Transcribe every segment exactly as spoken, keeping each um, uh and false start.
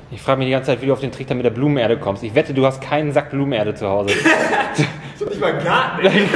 Ich frage mich die ganze Zeit, wie du auf den Trichter mit der Blumenerde kommst. Ich wette, du hast keinen Sack Blumenerde zu Hause. Ich hab nicht mal einen Garten. Ey.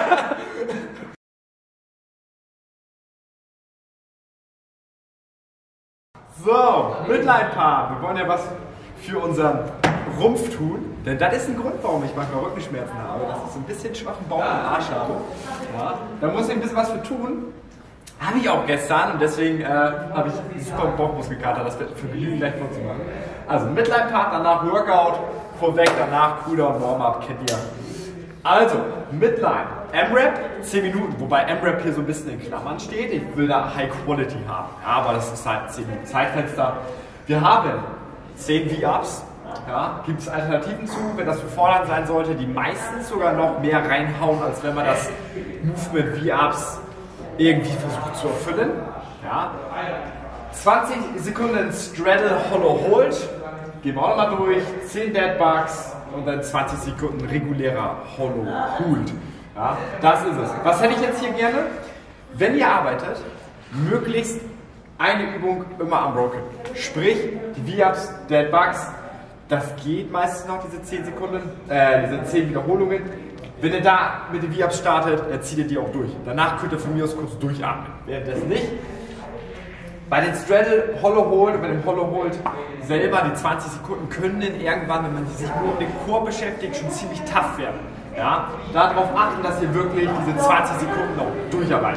So, Midline-Part. Wir wollen ja was für unseren Rumpf tun. Denn das ist ein Grund, warum ich manchmal Rückenschmerzen habe. Dass ich so ein bisschen schwachen Bauch im Arsch habe. Ja, da muss ich ein bisschen was für tun. Habe ich auch gestern und deswegen äh, habe ich super Bauchmuskelkater, das für Genügend gleich vorzumachen. Also Midline-Part, danach Workout, vorweg, danach Cooldown, Warm-Up, kennt ihr. Also, Midline, M-Rap, zehn Minuten, wobei M-Rap hier so ein bisschen in Klammern steht. Ich will da High Quality haben, ja, aber das ist halt zehn Minuten Zeitfenster. Wir haben zehn V-Ups, ja, gibt es Alternativen zu, wenn das für Fordern sein sollte, die meistens sogar noch mehr reinhauen, als wenn man das Movement V-Ups irgendwie versucht zu erfüllen. Ja. zwanzig Sekunden Straddle Hollow Hold, gehen wir auch nochmal durch, zehn Dead Bugs und dann zwanzig Sekunden regulärer Hollow Hold. Ja, das ist es. Was hätte ich jetzt hier gerne? Wenn ihr arbeitet, möglichst eine Übung immer unbroken. Sprich, die V-Ups, Dead Bugs, das geht meistens noch, diese zehn Sekunden, äh, diese zehn Wiederholungen. Wenn ihr da mit den V-Ups startet, dann zieht ihr die auch durch. Danach könnt ihr von mir aus kurz durchatmen. Währenddessen nicht. Bei den Straddle, Hollow Hold und bei dem Hollow Hold selber, die zwanzig Sekunden können dann irgendwann, wenn man sich nur um den Core beschäftigt, schon ziemlich tough werden. Ja? Darauf achten, dass ihr wirklich diese zwanzig Sekunden noch durcharbeitet.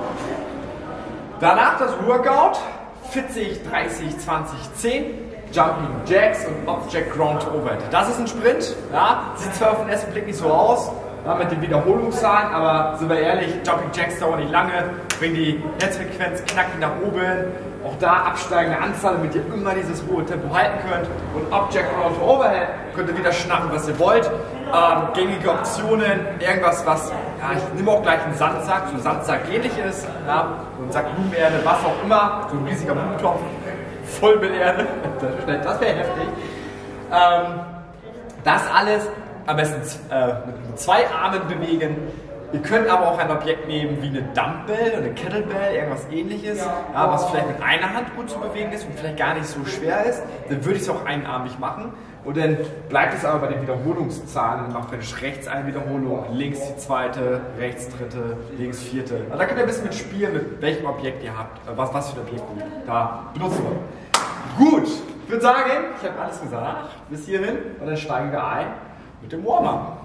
Danach das Workout, vierzig, dreißig, zwanzig, zehn. Jumping Jacks und Object Ground Overhead. Das ist ein Sprint, ja? Sieht zwar auf den ersten Blick nicht so aus, ja, mit den Wiederholungszahlen, aber sind wir ehrlich, Jumping Jacks dauern nicht lange, bringen die Herzfrequenz knackig nach oben, auch da absteigende Anzahl, damit ihr immer dieses hohe Tempo halten könnt. Und Object Ground Overhead könnt ihr wieder schnappen, was ihr wollt. Ähm, gängige Optionen, irgendwas, was, ja, ich nehme auch gleich einen Sandsack, so Sandsack ähnlich ist, ja? So ein Sack Blumenerde, was auch immer, so ein riesiger Blumentopf. Voll mit Erde, das wäre heftig. Ähm, das alles am besten äh, mit zwei Armen bewegen. Ihr könnt aber auch ein Objekt nehmen wie eine Dumbbell oder eine Kettlebell, irgendwas ähnliches, ja, was vielleicht mit einer Hand gut zu bewegen ist und vielleicht gar nicht so schwer ist. Dann würde ich es auch einarmig machen. Und dann bleibt es aber bei den Wiederholungszahlen. Dann macht ihr rechts eine Wiederholung, links die zweite, rechts dritte, links vierte. Also da könnt ihr ein bisschen mit spielen, mit welchem Objekt ihr habt, was, was für ein Objekt ihr da benutzen wollt. Gut, ich würde sagen, ich habe alles gesagt, bis hierhin und dann steigen wir ein mit dem Warm-Up.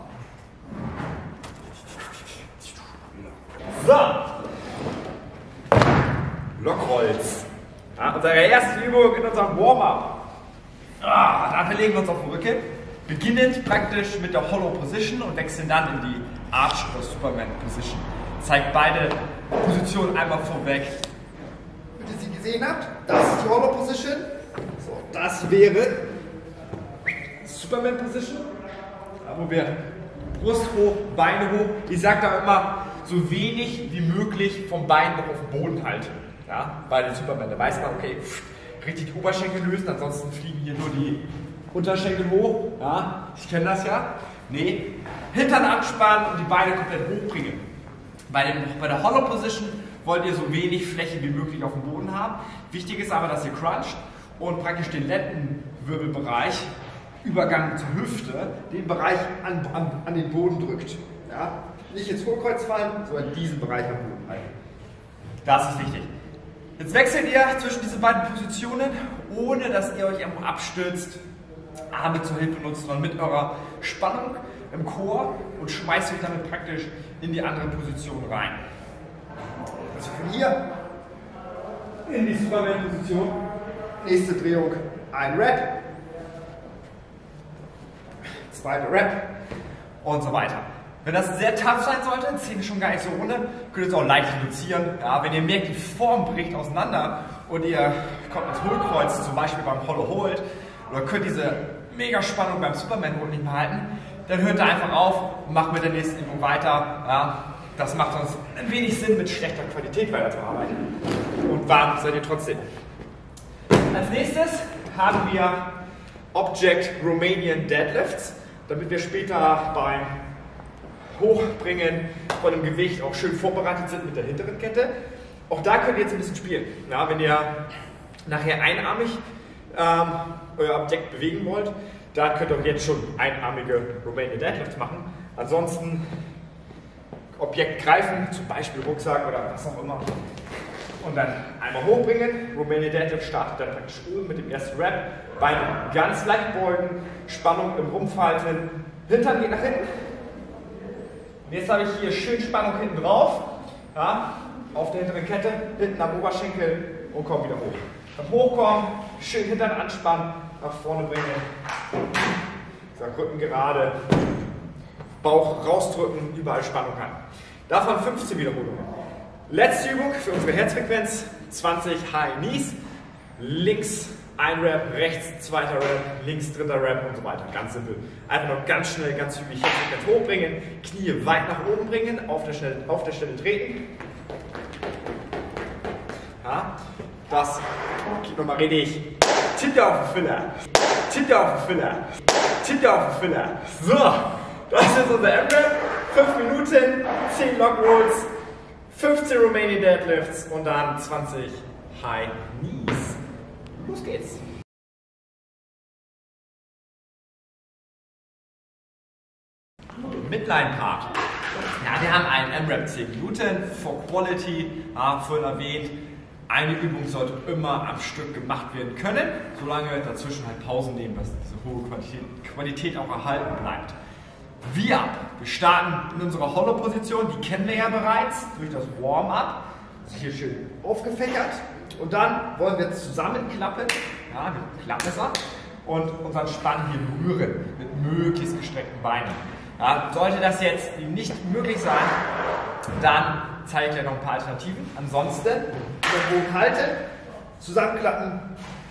So, Lockholz. Ja, unsere erste Übung in unserem Warm-Up. Ah, dafür legen wir uns auf den Rücken, beginnend praktisch mit der Hollow Position und wechseln dann in die Arch oder Superman Position. Zeigt beide Positionen einmal vorweg. Damit ihr sie gesehen habt, das ist die Hollow Position. So, das wäre Superman Position, wo wir Brust hoch, Beine hoch. Ich sage da immer, so wenig wie möglich vom Bein noch auf dem Boden halten. Ja, bei den Superman, da weiß man, okay, pff, richtig die Oberschenkel lösen, ansonsten fliegen hier nur die Unterschenkel hoch. Ja, ich kenne das ja. Nee, Hintern anspannen und die Beine komplett hochbringen. Bei, dem, bei der Hollow Position wollt ihr so wenig Fläche wie möglich auf dem Boden haben. Wichtig ist aber, dass ihr cruncht und praktisch den Lendenwirbelbereich, Übergang zur Hüfte, den Bereich an, an, an den Boden drückt. Ja? Nicht ins Hohlkreuz fallen, sondern diesen Bereich am Boden halten. Das ist wichtig. Jetzt wechselt ihr zwischen diesen beiden Positionen, ohne dass ihr euch irgendwo abstürzt, Arme zur Hilfe nutzt, sondern mit eurer Spannung im Core und schmeißt euch damit praktisch in die andere Position rein. Also von hier in die Superman-Position. Nächste Drehung, ein Rep. Zweiter Rep und so weiter. Wenn das sehr tough sein sollte, zehn schon gar nicht so ohne, könnt ihr es auch leicht reduzieren. Ja, wenn ihr merkt, die Form bricht auseinander und ihr kommt ins Hohlkreuz, zum Beispiel beim Hollow Hold, oder könnt diese Mega-Spannung beim Superman Hold nicht mehr halten, dann hört ihr einfach auf und macht mit der nächsten Übung weiter. Ja, das macht sonst ein wenig Sinn, mit schlechter Qualität weiterzuarbeiten. Und warm seid ihr trotzdem. Als nächstes haben wir Object Romanian Deadlifts, damit wir später beim Hochbringen von dem Gewicht auch schön vorbereitet sind mit der hinteren Kette. Auch da könnt ihr jetzt ein bisschen spielen. Ja, wenn ihr nachher einarmig ähm, euer Objekt bewegen wollt, dann könnt ihr auch jetzt schon einarmige Romanian Deadlifts machen. Ansonsten Objekt greifen, zum Beispiel Rucksack oder was auch immer. Und dann einmal hochbringen. Romanian Deadlift startet dann praktisch oben mit dem ersten Rep. Beine ganz leicht beugen, Spannung im Rumpf halten, Hintern geht nach hinten. Und jetzt habe ich hier schön Spannung hinten drauf, ja, auf der hinteren Kette, hinten am Oberschenkel und komme wieder hoch. Dann hochkommen, schön Hintern anspannen, nach vorne bringen. Ich sag, Rücken gerade, Bauch rausdrücken, überall Spannung rein. Davon fünfzehn Wiederholungen. Letzte Übung für unsere Herzfrequenz, zwanzig High Knees, links ein Rep, rechts zweiter Rep, links dritter Rep und so weiter, ganz simpel. Einfach noch ganz schnell, ganz zügig Herzfrequenz hochbringen, Knie weit nach oben bringen, auf der Stelle, auf der Stelle treten. Ja, das geht nochmal richtig. Titte auf den Filler, Titte auf den Filler, Titte auf den Filler. So, das ist unser M-Rep, fünf Minuten, zehn Log Rolls, fünfzehn Romanian Deadlifts und dann zwanzig High Knees. Los geht's! Midline Part. Ja, wir haben einen M-Rep zehn Minuten, for Quality, ja, vorhin erwähnt. Eine Übung sollte immer am Stück gemacht werden können, solange wir dazwischen halt Pausen nehmen, dass diese hohe Qualität, Qualität auch erhalten bleibt. Wir, wir starten in unserer Hollow-Position, die kennen wir ja bereits durch das Warm-up. Das ist hier schön aufgefächert. Und dann wollen wir zusammenklappen, ja, wir klappen es ab und unseren Spann hier berühren mit möglichst gestreckten Beinen. Ja, sollte das jetzt nicht möglich sein, dann zeige ich gleich noch ein paar Alternativen. Ansonsten den Bogen halten, zusammenklappen.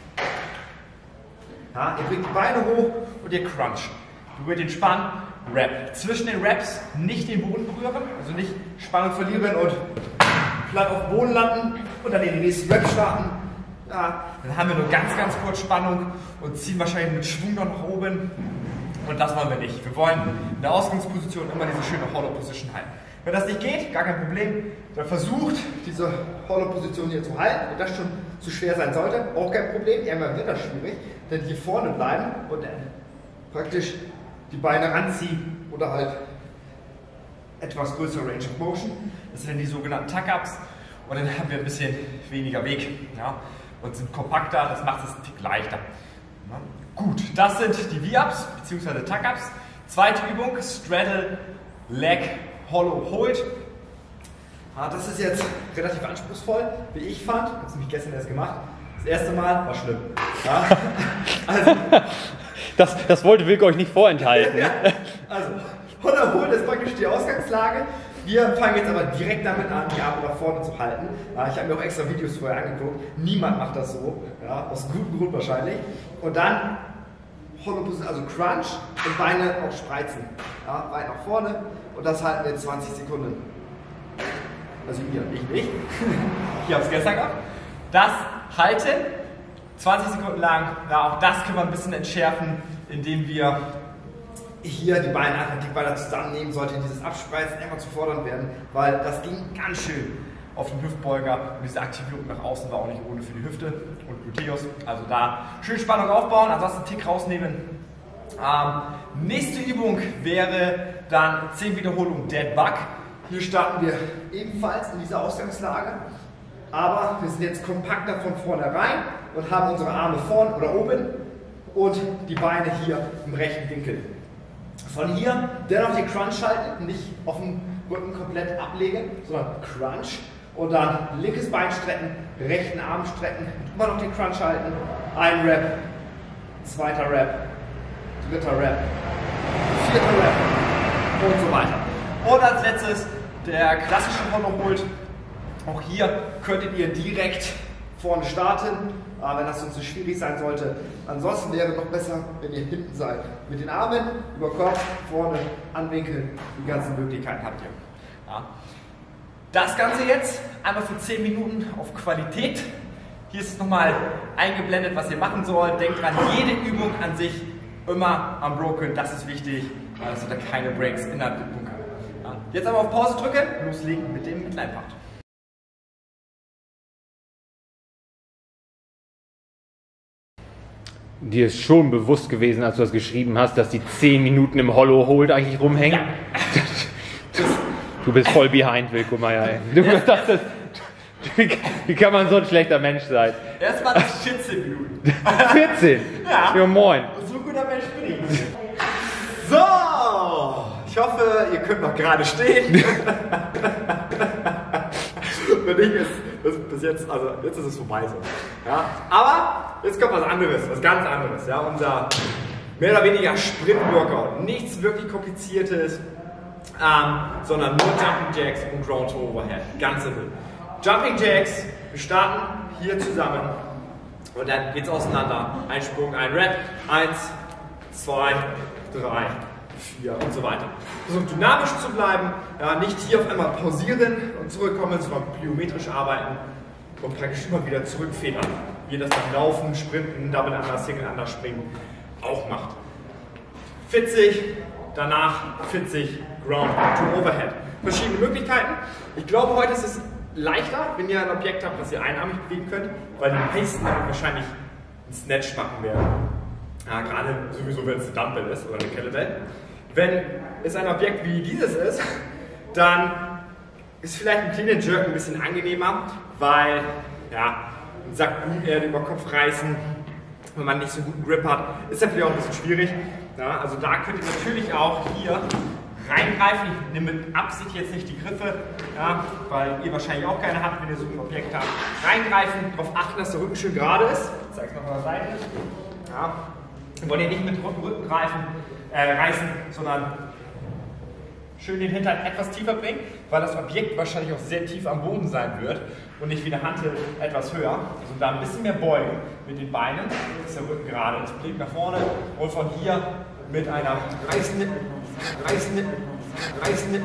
Ja, ihr bringt die Beine hoch und ihr cruncht. Berührt den Spann, Rap. Zwischen den Raps nicht den Boden berühren, also nicht Spannung verlieren und platt auf den Boden landen und dann in den nächsten Rap starten. Ja, dann haben wir nur ganz, ganz kurz Spannung und ziehen wahrscheinlich mit Schwung noch nach oben. Und das wollen wir nicht. Wir wollen in der Ausgangsposition immer diese schöne Hollow Position halten. Wenn das nicht geht, gar kein Problem, dann versucht diese Hollow Position hier zu halten. Wenn das schon zu schwer sein sollte, auch kein Problem. Irgendwann wird das schwierig. Dann hier vorne bleiben und dann praktisch die Beine ranziehen oder halt etwas größere Range of Motion. Das sind dann die sogenannten Tuck-Ups. Und dann haben wir ein bisschen weniger Weg, ja, und sind kompakter. Das macht es ein Tick leichter. Ja. Gut, das sind die V-Ups bzw. Tuck-Ups. Zweite Übung, Straddle Leg Hollow Hold. Ja, das ist jetzt relativ anspruchsvoll, wie ich fand. Ich habe es nämlich gestern erst gemacht. Das erste Mal war schlimm. Ja, also, das, das wollte Wilke euch nicht vorenthalten. Ja, also, Hollow Hold ist praktisch die Ausgangslage. Wir fangen jetzt aber direkt damit an, die Arme nach vorne zu halten. Ja, ich habe mir auch extra Videos vorher angeguckt. Niemand macht das so, ja, aus gutem Grund wahrscheinlich. Und dann Hollow Position, also Crunch und Beine auch spreizen. Ja, weit nach vorne und das halten wir zwanzig Sekunden. Also ihr, ich nicht. Ich habe es gestern gehabt. Das halten, zwanzig Sekunden lang. Ja, auch das können wir ein bisschen entschärfen, indem wir hier die Beine einfach dick weiter zusammennehmen. Sollte dieses Abspreizen immer zu fordern werden, weil das ging ganz schön auf den Hüftbeuger und diese Aktivierung nach außen war auch nicht ohne für die Hüfte und Gluteus. Also da schön Spannung aufbauen, ansonsten einen Tick rausnehmen. Ähm, nächste Übung wäre dann zehn Wiederholungen Dead Bug. Hier starten wir ebenfalls in dieser Ausgangslage, aber wir sind jetzt kompakter von vornherein und haben unsere Arme vorn oder oben und die Beine hier im rechten Winkel. Von hier dennoch den Crunch halten, nicht auf dem Rücken komplett ablegen, sondern Crunch. Und dann linkes Bein strecken, rechten Arm strecken, immer noch den Crunch halten. Ein Rep, zweiter Rep, dritter Rep, vierter Rep und so weiter. Und als letztes der klassische Hollow Hold. Auch hier könntet ihr direkt vorne starten, wenn das sonst so schwierig sein sollte. Ansonsten wäre noch besser, wenn ihr hinten seid. Mit den Armen über Kopf, vorne anwinkeln, die ganzen Möglichkeiten habt ihr. Ja. Das Ganze jetzt einmal für zehn Minuten auf Qualität. Hier ist es nochmal eingeblendet, was ihr machen sollt. Denkt dran, jede Übung an sich immer unbroken, das ist wichtig, dass ihr da keine Breaks innerhalb der Übung habt. Ja. Jetzt aber auf Pause drücken, loslegen mit dem Midline Part. Dir ist schon bewusst gewesen, als du das geschrieben hast, dass die zehn Minuten im Hollow Hold eigentlich rumhängen? Ja. Du bist voll behind, Wilko Meier, ey. Du, das, das, wie kann man so ein schlechter Mensch sein? Erstmal das vierzehn Minuten. vierzehn? Ja. Ja, moin. So ein guter Mensch bin ich. So, ich hoffe, ihr könnt noch gerade stehen. Wenn nicht, ist das bis jetzt, also jetzt ist es vorbei so. Ja? Aber jetzt kommt was anderes, was ganz anderes. Ja? Unser mehr oder weniger Sprint-Workout. Nichts wirklich Kompliziertes, ähm, sondern nur Jumping Jacks und Ground to Overhead. Ganz simpel. Jumping Jacks, wir starten hier zusammen und dann geht's auseinander. Ein Sprung, ein Rep. Eins, zwei, drei, vier und so weiter. Versucht dynamisch zu bleiben, ja, nicht hier auf einmal pausieren und zurückkommen, sondern plyometrisch arbeiten und praktisch immer wieder zurückfedern. Wie ihr das beim Laufen, Sprinten, Double Under, Single Under Springen auch macht. vierzig, danach vierzig Ground to Overhead. Verschiedene Möglichkeiten. Ich glaube, heute ist es leichter, wenn ihr ein Objekt habt, das ihr einarmig bewegen könnt, weil die meisten damit wahrscheinlich einen Snatch machen werden. Ja, gerade sowieso, wenn es ein Dumbbell ist oder eine Kettlebell. Wenn es ein Objekt wie dieses ist, dann ist vielleicht ein Clean and Jerk ein bisschen angenehmer, weil ja, ein Sack Blumenerde über Kopf reißen, wenn man nicht so einen guten Grip hat, ist natürlich auch ein bisschen schwierig. Ja, also da könnt ihr natürlich auch hier reingreifen. Ich nehme mit Absicht jetzt nicht die Griffe, ja, weil ihr wahrscheinlich auch keine habt, wenn ihr so ein Objekt habt. Reingreifen, darauf achten, dass der Rücken schön gerade ist. Ich zeige es mal von der Seite. Ja. Wir wollen hier nicht mit Rücken, Rücken greifen, äh, reißen, sondern schön den Hintern etwas tiefer bringen, weil das Objekt wahrscheinlich auch sehr tief am Boden sein wird und nicht wie eine Hantel etwas höher. Also da ein bisschen mehr beugen mit den Beinen, dass der Rücken gerade ist. Blick nach vorne und von hier mit einer reißenden, reißenden, reißenden,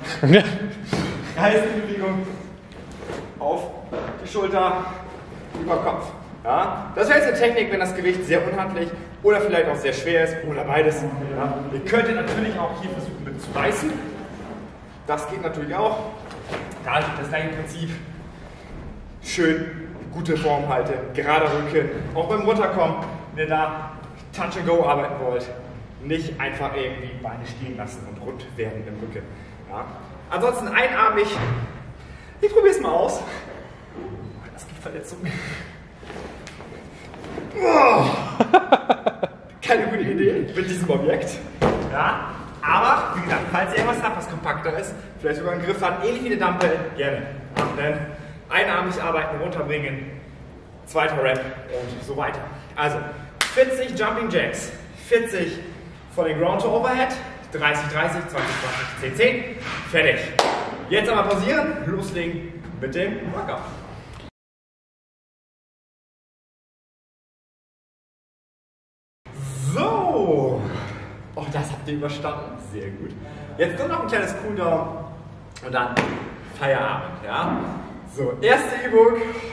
reißenden Bewegung auf die Schulter, über Kopf. Ja, das wäre jetzt eine Technik, wenn das Gewicht sehr unhandlich oder vielleicht auch sehr schwer ist oder beides. Ja, ihr könntet natürlich auch hier versuchen mit zu reißen. Das geht natürlich auch. Da ist das gleiche Prinzip. Schön gute Form halten, gerader Rücken. Auch beim Runterkommen, wenn ihr da Touch and Go arbeiten wollt, nicht einfach irgendwie Beine stehen lassen und rund werden im Rücken. Ja. Ansonsten einarmig. Ich probiere es mal aus. Das gibt Verletzungen. Oh. Keine gute Idee mit diesem Objekt. Ja, aber wie gesagt, falls ihr irgendwas habt, was kompakter ist, vielleicht sogar einen Griff hat, ähnlich wie eine Dumbbell, gerne. Und dann einarmig arbeiten, runterbringen, zweiter Rep und so weiter. Also vierzig Jumping Jacks, vierzig von den Ground to Overhead, dreißig, dreißig, zwanzig, zwanzig, zehn, zehn, fertig. Jetzt einmal pausieren, loslegen mit dem Workout. So, oh, das habt ihr überstanden, sehr gut. Jetzt nur noch ein kleines Cooldown und dann Feierabend, ja. So, erste Übung.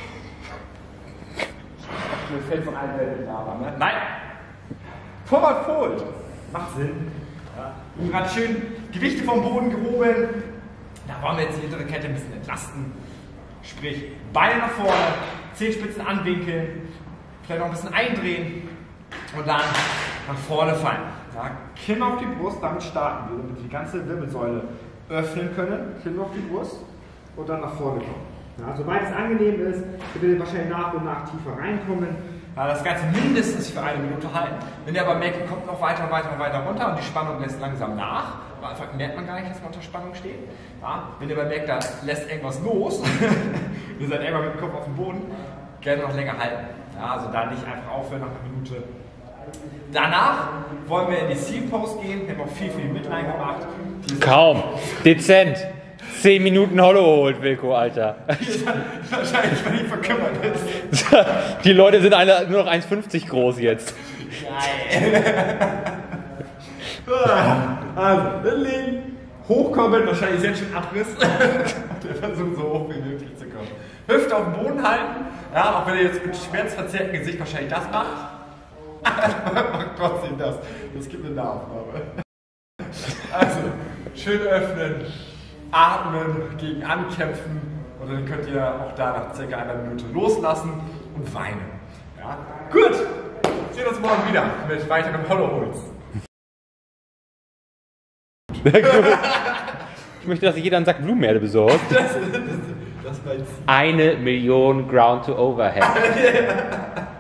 Mir fällt von allen Welten da, ne? Nein! Forward Fold. Macht Sinn. Ja. Und gerade schön Gewichte vom Boden gehoben. Da wollen wir jetzt die hintere Kette ein bisschen entlasten. Sprich, Beine nach vorne, Zehenspitzen anwinkeln, vielleicht noch ein bisschen eindrehen und dann nach vorne fallen. Ja, Kinn auf die Brust, damit starten wir, damit wir die ganze Wirbelsäule öffnen können. Kinn auf die Brust und dann nach vorne kommen. Ja, soweit es angenehm ist, wird ihr wahrscheinlich nach und nach tiefer reinkommen. Ja, das Ganze mindestens für eine Minute halten. Wenn ihr aber merkt, ihr kommt noch weiter und weiter und weiter runter und die Spannung lässt langsam nach, am Anfang merkt man gar nicht, dass man unter Spannung steht. Ja, wenn ihr aber merkt, da lässt irgendwas los, ihr seid irgendwann mit dem Kopf auf dem Boden, gerne noch länger halten. Ja, also da nicht einfach aufhören nach einer Minute. Danach wollen wir in die Seal Pose gehen. Wir haben auch viel für die Midline gemacht. Kaum. Dezent. zehn Minuten Hollow Hold, Wilko, Alter. Wahrscheinlich, weil ich verkümmert ist. Die Leute sind alle nur noch eins fünfzig groß jetzt. Geil. Also, hinlegen, hochkommen, wahrscheinlich ist jetzt schon Abriss. Wir versuchen so hoch wie möglich zu kommen. Hüfte auf dem Boden halten. Ja, auch wenn ihr jetzt mit schmerzverzerrtem Gesicht wahrscheinlich das macht. Macht trotzdem das. Das gibt eine Nahaufnahme. Also, schön öffnen, atmen, gegen ankämpfen und dann könnt ihr auch da nach circa einer Minute loslassen und weinen. Ja? Gut, sehen uns morgen wieder mit weiterem Hollow-Holz. Ich möchte, dass sich jeder einen Sack Blumenerde besorgt. Das, das, das, das Eine Million Ground to Overhead.